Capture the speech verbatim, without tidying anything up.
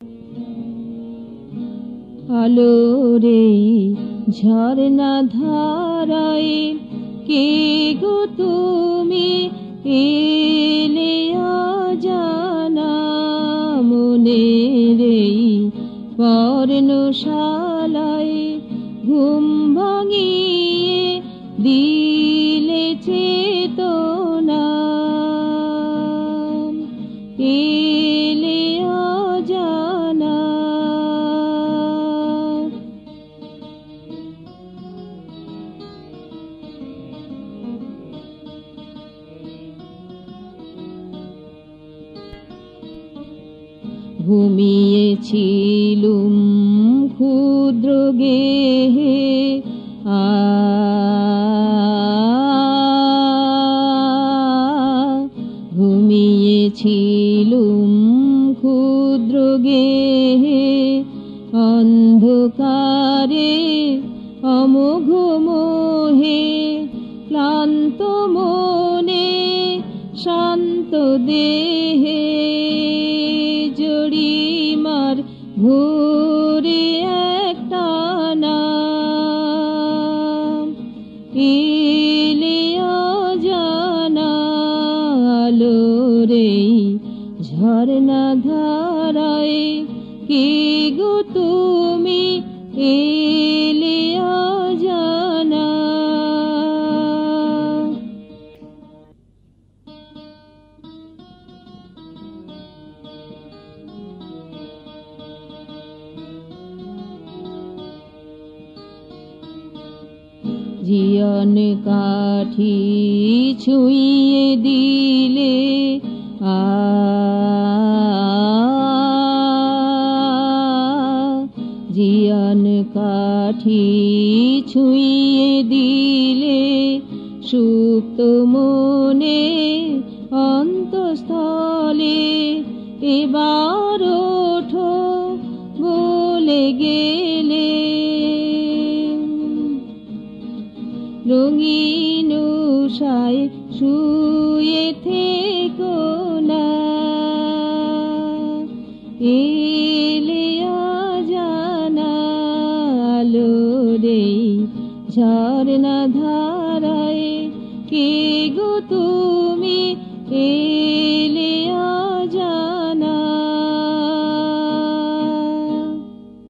আলোরে ঝরনা ধারায় কে গো তুমি এলে অজানা মনের পর্ণশালায় ঘুম ভাঙিয়ে দিলে চেতনা এলে অজানা। ঘুমিয়েছিলুম ক্ষুদ্র গেহে আ ঘুমিয়েছিলুম ক্ষুদ্র গেহে অন্ধকারে অমোঘ মোহে ক্লান্ত মনে শান্ত দেহে জড়িমার ভোরে একটানা এলে অজানা আলোরে ঝরনা ধারায় কে গো তুমি এলে অজানা। জীবন কাঠি ছুঁয়ে দিলে আ জীবন কাঠি ছুঁয়ে দিলে সুপ্ত মনে অন্তঃস্থলে এবার ওঠো বলে গেলে রঙিন উষায় শুয়ে থেকো না এলে অজানা আলোরে ঝরনা ধারায় কে গো তুমি এ